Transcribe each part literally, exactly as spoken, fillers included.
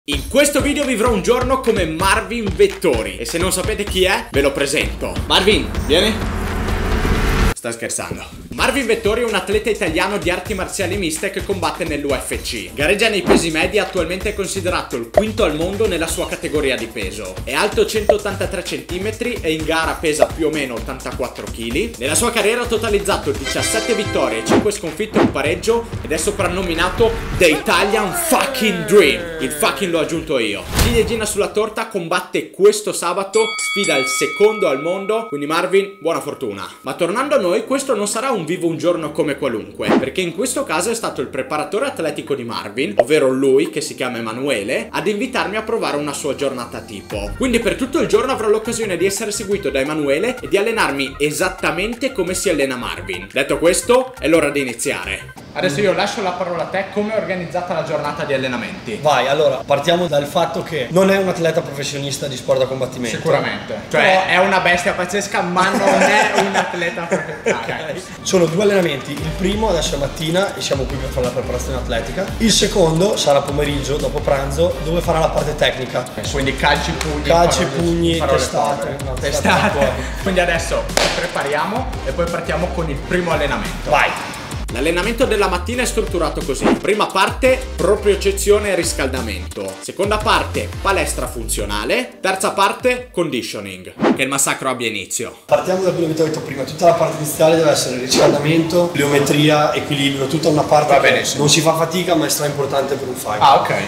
In questo video vivrò un giorno come Marvin Vettori e se non sapete chi è, ve lo presento. Marvin, vieni. Sta scherzando. Marvin Vettori è un atleta italiano di arti marziali miste che combatte nell'U F C. Gareggia nei pesi medi, attualmente è considerato il quinto al mondo nella sua categoria di peso. È alto centottantatré centimetri e in gara pesa più o meno ottantaquattro chili. Nella sua carriera ha totalizzato diciassette vittorie, cinque sconfitte e un pareggio ed è soprannominato The Italian Fucking Dream. Il fucking l'ho aggiunto io. Ciliegina sulla torta, combatte questo sabato, sfida il secondo al mondo, quindi Marvin, buona fortuna. Ma tornando a noi, questo non sarà un vivo un giorno come qualunque, perché in questo caso è stato il preparatore atletico di Marvin, ovvero lui, che si chiama Emanuele, ad invitarmi a provare una sua giornata tipo. Quindi per tutto il giorno avrò l'occasione di essere seguito da Emanuele e di allenarmi esattamente come si allena Marvin. Detto questo, è l'ora di iniziare. Adesso io lascio la parola a te. Come è organizzata la giornata di allenamenti? Vai, allora, partiamo dal fatto che non è un atleta professionista di sport da combattimento. Sicuramente. Cioè, però è una bestia pazzesca, ma non è un atleta professionista. Okay. Sono due allenamenti. Il primo adesso è mattina e siamo qui per fare la preparazione atletica. Il secondo sarà pomeriggio, dopo pranzo, dove farà la parte tecnica. Quindi calci, pugni, calci, pugni, testate. No, testate. Quindi adesso ci prepariamo e poi partiamo con il primo allenamento. Vai! L'allenamento della mattina è strutturato così: prima parte, propriocezione e riscaldamento; seconda parte, palestra funzionale; terza parte, conditioning. Che il massacro abbia inizio. Partiamo da quello che ti ho detto prima: tutta la parte iniziale deve essere riscaldamento, pliometria, equilibrio, tutta una parte Va che benissimo. non si fa fatica ma è stra importante per un fight. Ah, ok.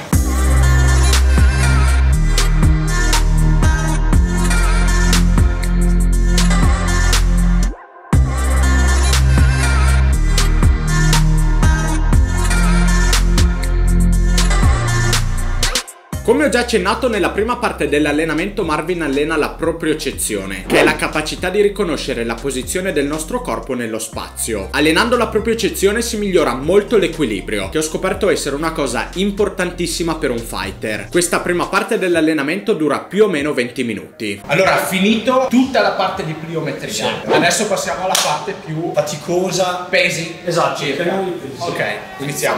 Come ho già accennato, nella prima parte dell'allenamento Marvin allena la propriocezione, che è la capacità di riconoscere la posizione del nostro corpo nello spazio. Allenando la propriocezione si migliora molto l'equilibrio, che ho scoperto essere una cosa importantissima per un fighter. Questa prima parte dell'allenamento dura più o meno venti minuti. Allora, finito tutta la parte di pliometria, sì. Adesso passiamo alla parte più faticosa. Pesi. Esatto. Ok, iniziamo.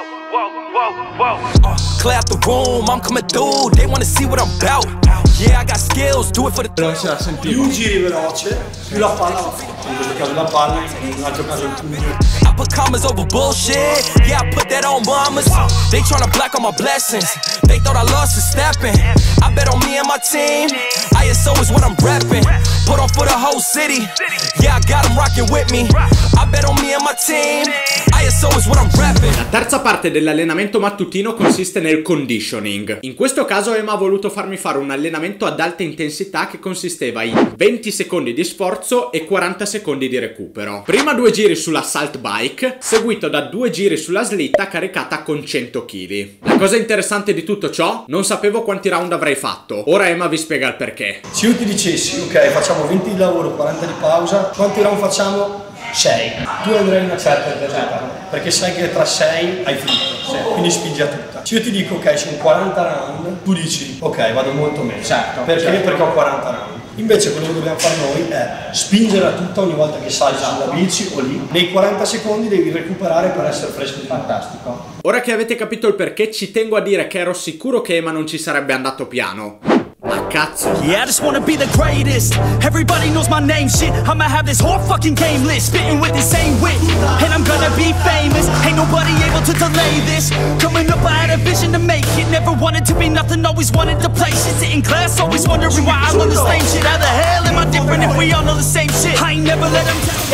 Uh, clear out the room, I'm coming through. They wanna see what I'm about. Yeah, I got skills, do it for the. Più giri veloce, più la palla va forte. In questo caso la palla, in un altro caso il pugno. I put commas over bullshit. Yeah, I put that on mamas. They tryna block all my blessings. They thought I lost for stepping. I bet on me and my team. I S O is what I'm repping. Put on for the whole city. Yeah, I got them rocking with me. I bet on me and my team. I S O is what I'm repping. La terza parte dell'allenamento mattutino consiste nel conditioning. In questo caso Emma ha voluto farmi fare un allenamento ad alta intensità che consisteva in venti secondi di sforzo e quaranta secondi di recupero. Prima due giri sulla salt bike, seguito da due giri sulla slitta caricata con cento chili. La cosa interessante di tutto ciò, non sapevo quanti round avrei fatto. Ora Emma vi spiega il perché. Se io ti dicessi, ok, facciamo venti di lavoro, quaranta di pausa, quanti round facciamo? sei. Tu andrai in una certa intensità, perché sai che tra sei hai finito, sì. Quindi spingi a tutta. Se io ti dico ok, sono quaranta round, tu dici ok, vado molto meglio. Certo. Perché? Certo. Perché ho quaranta round. Invece quello che dobbiamo fare noi è spingere a tutta ogni volta che sali sulla bici o lì. Nei quaranta secondi devi recuperare per essere fresco. Fantastico. Ora che avete capito il perché, ci tengo a dire che ero sicuro che Emma non ci sarebbe andato piano. Ma cazzo. Yeah, I just wanna be the greatest. Everybody knows my name, shit. I'ma have this whole fucking game list, spitting with the same wit, and I'm gonna be famous. Ain't nobody able to delay this. Coming up, I had a vision to make it. Never wanted to be nothing, always wanted to play shit. Sit in class, always wondering why I'm on the same shit. How the hell am I different if we all know the same shit? I ain't never let them tell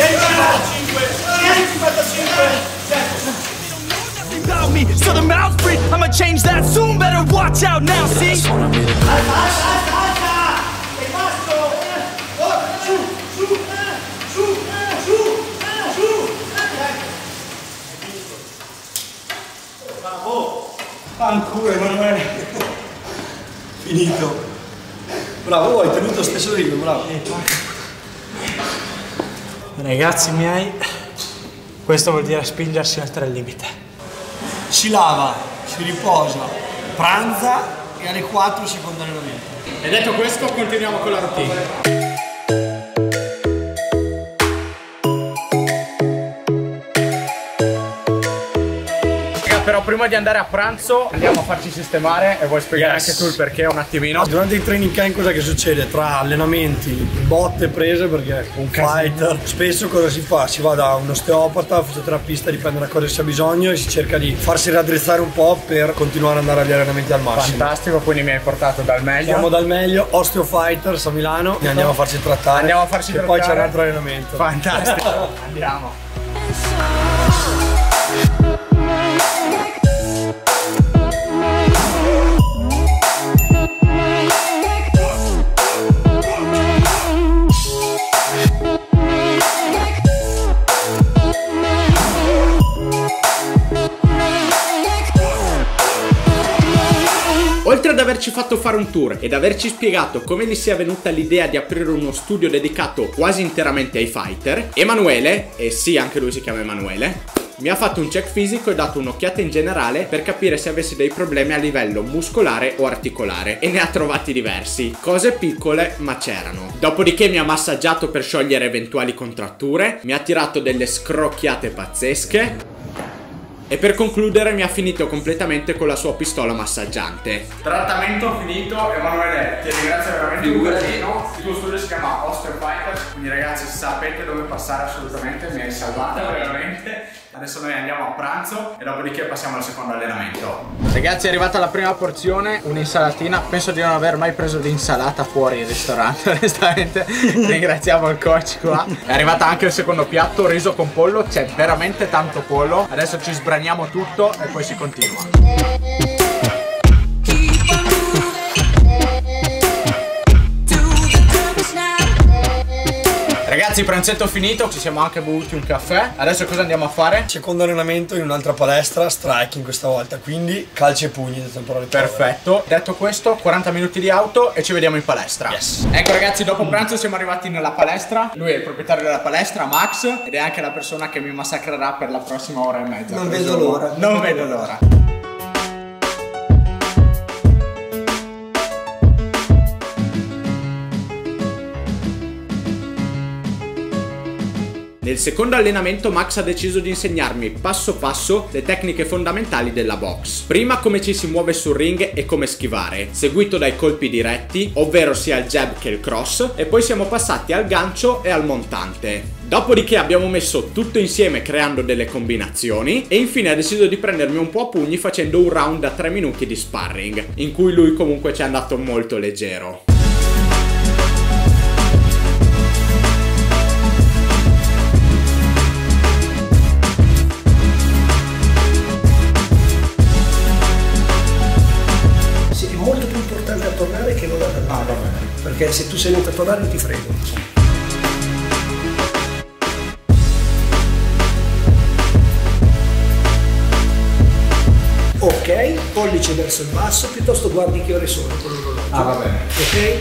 about me, so the mouth's free. I'ma change that soon, better watch out now, see? Bravo! Ancora Emanuele! Finito! Bravo, hai tenuto lo stesso ritmo, bravo! Ragazzi miei, questo vuol dire spingersi oltre il limite. Si lava, si riposa, pranza e alle quattro secondo allenamento. E detto questo, continuiamo con la routine. però prima di andare a pranzo andiamo a farci sistemare e vuoi spiegare yes. anche tu il perché un attimino? Durante il training camp cosa che succede? Tra allenamenti, botte prese perché un fighter, spesso cosa si fa? Si va da un osteopata, un fisioterapista, dipende da cosa si ha bisogno e si cerca di farsi raddrizzare un po' per continuare ad andare agli allenamenti al massimo. Fantastico, quindi mi hai portato dal meglio. Siamo dal meglio, Osteofighters a Milano e andiamo a farci trattare. Andiamo a farci e trattare. poi c'è un altro allenamento. Fantastico. Andiamo. Oltre ad averci fatto fare un tour ed averci spiegato come gli sia venuta l'idea di aprire uno studio dedicato quasi interamente ai fighter, Emanuele, e sì anche lui si chiama Emanuele, mi ha fatto un check fisico e dato un'occhiata in generale per capire se avessi dei problemi a livello muscolare o articolare e ne ha trovati diversi, cose piccole ma c'erano. Dopodiché mi ha massaggiato per sciogliere eventuali contratture, mi ha tirato delle scrocchiate pazzesche e per concludere mi ha finito completamente con la sua pistola massaggiante. Trattamento finito, Emanuele, ti ringrazio veramente un casino. Il tuo studio si chiama Osteofighters, quindi ragazzi sapete dove passare assolutamente, mi hai salvato veramente. Adesso noi andiamo a pranzo e dopodiché passiamo al secondo allenamento. Ragazzi è arrivata la prima porzione, un'insalatina. Penso di non aver mai preso di insalata fuori il ristorante, onestamente. Ringraziamo il coach qua. È arrivata anche il secondo piatto, riso con pollo. C'è veramente tanto pollo. Adesso ci sbraniamo tutto e poi si continua. Ragazzi, pranzetto finito, ci siamo anche bevuti un caffè. Adesso cosa andiamo a fare? Secondo allenamento in un'altra palestra, striking questa volta, quindi calci e pugni da temporale. Perfetto. Detto questo, quaranta minuti di auto e ci vediamo in palestra. Yes. Ecco ragazzi, dopo pranzo siamo arrivati nella palestra. Lui è il proprietario della palestra, Max, ed è anche la persona che mi massacrerà per la prossima ora e mezza. Non vedo l'ora. Non vedo l'ora. Nel secondo allenamento Max ha deciso di insegnarmi passo passo le tecniche fondamentali della box. Prima come ci si muove sul ring e come schivare, seguito dai colpi diretti, ovvero sia il jab che il cross, e poi siamo passati al gancio e al montante. Dopodiché abbiamo messo tutto insieme creando delle combinazioni e infine ha deciso di prendermi un po' a pugni facendo un round da tre minuti di sparring, in cui lui comunque ci è andato molto leggero. Che non ad andare, ah, perché se tu sei venuto a tornare ti frego. Ok, pollice verso il basso, piuttosto guardi che ore sono con l'orologio. Ah, va bene. Ok?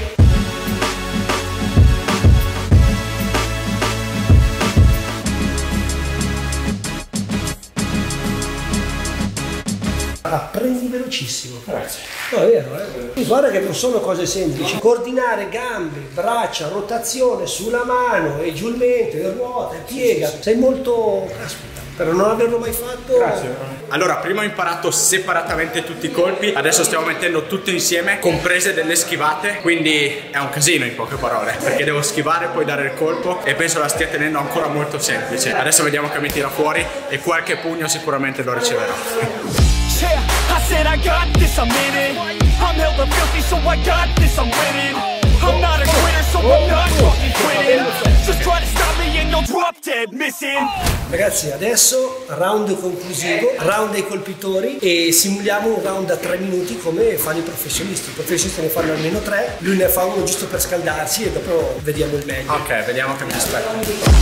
Apprendi velocissimo. Grazie. No, è vero, eh. Guarda che non sono cose semplici. Coordinare gambe, braccia, rotazione sulla mano, e giù il mento, e ruota, e piega. Sei molto... Caspita, per non averlo mai fatto. Grazie. Allora, prima ho imparato separatamente tutti i colpi, adesso stiamo mettendo tutto insieme, comprese delle schivate, quindi è un casino in poche parole, perché devo schivare, poi dare il colpo e penso la stia tenendo ancora molto semplice. Adesso vediamo che mi tira fuori e qualche pugno sicuramente lo riceverò. Yeah, I said I got this, I'm in it. I'm hella filthy, so I got this, I'm winning. I'm not a quitter, so I'm not fucking quitting. Just try to stop me and you'll drop dead missing. Ragazzi, adesso round conclusivo, round ai colpitori e simuliamo un round da tre minuti come fanno i professionisti. I professionisti ne fanno almeno tre, lui ne fa uno giusto per scaldarsi e dopo vediamo il meglio. Ok, vediamo che mi aspetta.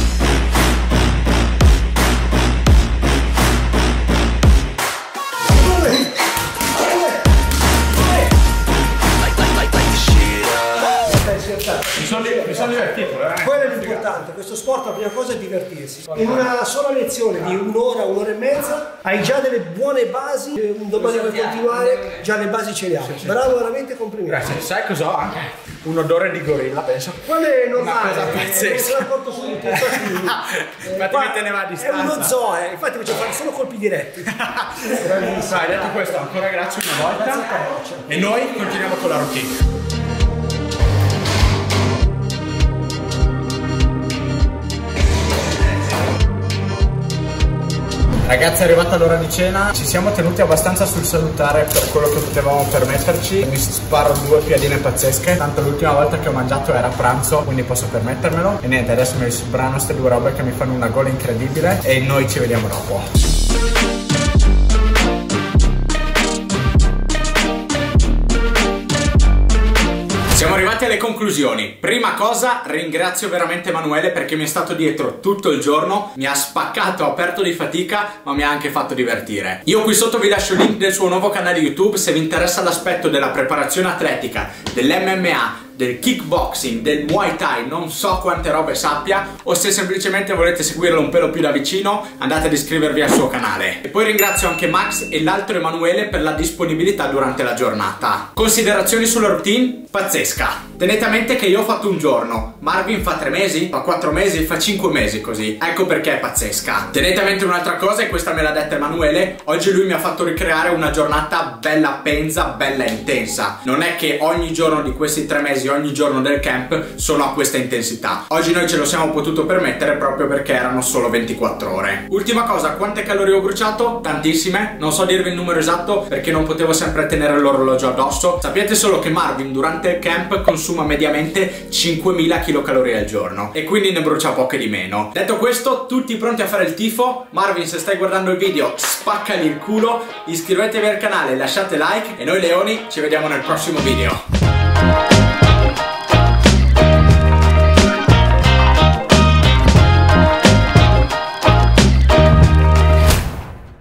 Mi sono, mi sono divertito, eh? Quello è l'importante. importante, questo sport la prima cosa è divertirsi. In una sola lezione di un'ora, un'ora e mezza hai già delle buone basi, un domani vuoi continuare, già le basi ce le hai. Bravo, veramente, complimenti. Grazie. Sai cosa ho anche? Un odore di gorilla, penso. Quello è normale, Una cosa pazzesca. la porto subito. Infatti mi teneva a distanza. È uno zoo, eh. Infatti faccio fare solo colpi diretti. Dai, detto questo, ancora grazie una volta. E noi continuiamo con la routine. Ragazzi, è arrivata l'ora di cena, ci siamo tenuti abbastanza sul salutare per quello che potevamo permetterci. Mi sparo due piadine pazzesche, tanto l'ultima volta che ho mangiato era pranzo, quindi posso permettermelo. E niente, adesso mi sbrano queste due robe che mi fanno una gola incredibile e noi ci vediamo dopo. Siamo arrivati alle conclusioni. Prima cosa, ringrazio veramente Emanuele perché mi è stato dietro tutto il giorno, mi ha spaccato, aperto di fatica, ma mi ha anche fatto divertire. Io qui sotto vi lascio il link del suo nuovo canale YouTube se vi interessa l'aspetto della preparazione atletica, dell'M M A, del kickboxing, del Muay Thai, non so quante robe sappia, o se semplicemente volete seguirlo un pelo più da vicino, andate ad iscrivervi al suo canale. E poi ringrazio anche Max e l'altro Emanuele per la disponibilità durante la giornata. Considerazioni sulla routine? Pazzesca. Tenete a mente che io ho fatto un giorno, Marvin fa tre mesi, fa quattro mesi, fa cinque mesi così. Ecco perché è pazzesca. Tenete a mente un'altra cosa, e questa me l'ha detta Emanuele, oggi lui mi ha fatto ricreare una giornata bella penza, bella intensa. Non è che ogni giorno di questi tre mesi, ogni giorno del camp sono a questa intensità. Oggi noi ce lo siamo potuto permettere proprio perché erano solo ventiquattro ore. Ultima cosa, quante calorie ho bruciato? Tantissime, non so dirvi il numero esatto perché non potevo sempre tenere l'orologio addosso. Sappiate solo che Marvin durante il camp consuma mediamente cinquemila chilocalorie al giorno e quindi ne brucia poche di meno. Detto questo, tutti pronti a fare il tifo? Marvin, se stai guardando il video, spaccali il culo, iscrivetevi al canale, lasciate like e noi leoni ci vediamo nel prossimo video.